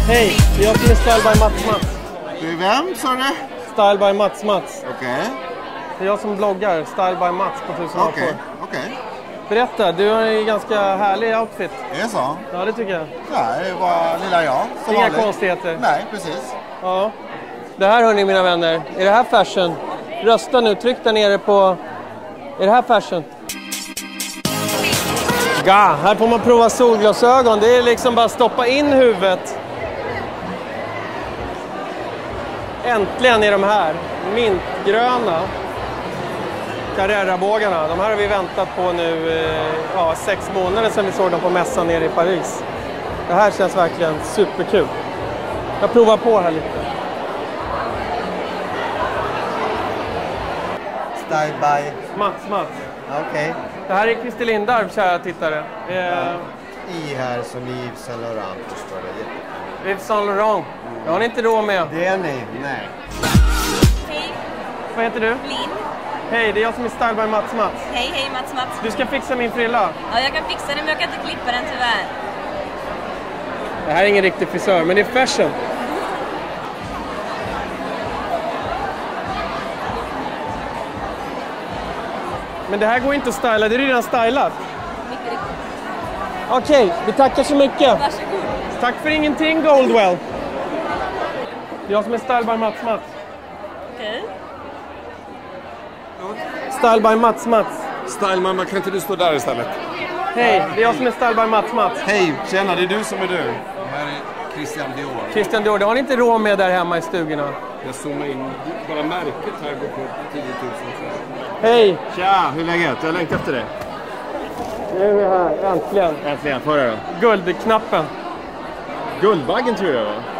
Hej, jag är Style by Mats. Du är vem, sa du? Style by Mats. Okej. Det är jag som bloggar, Style by Mats på 1000 Okej. Berätta, du har en ganska härlig outfit. Är det så? Ja, det tycker jag. Nej, det var lilla jag. Inga konstigheter. Nej, precis. Ja. Det här hörni mina vänner, är det här fashion? Rösta nu, tryck där nere på... Är det här fashion? Här får man prova solglasögon. Det är liksom bara stoppa in huvudet. Äntligen är de här mintgröna Carrera-bågarna. De här har vi väntat på nu 6 månader sedan vi såg dem på mässan nere i Paris. Det här känns verkligen superkul. Jag provar på här lite. Style by... Mats. Okej. Det här är Christer Lindarw, kära tittare. I här som Yves Saint Laurent, förstår du. Yves Saint Laurent. Det har ni inte råd med. Det är ni, nej. Hej, Vad heter du? Linn. Hej, det är jag som är Style by Mats. Hej, Mats. Du ska fixa min frilla. Ja, jag kan fixa den, men jag kan inte klippa den tyvärr. Det här är ingen riktig frisör, men det är fashion. Men det här går inte att styla, det är redan stylat. Mycket riktigt. Okej, vi tackar så mycket. Varsågod. Tack för ingenting, Goldwell. Det är jag som är Style by Mats. Okej. Style by Mats. Style mamma, kan inte du stå där istället? Hej, det är jag som är Style by Mats. Hej, tjena, det är du som är du. Det här är Christian Dior. Christian Dior, det har ni inte råd med där hemma i stugorna. Jag zoomar in. Bara märket här går på 10 000. Hej, Tja, hur är läget? Jag längtar efter dig. nu är vi här, äntligen. Äntligen, förra då. Guldknappen. Guldbaggen tror jag va?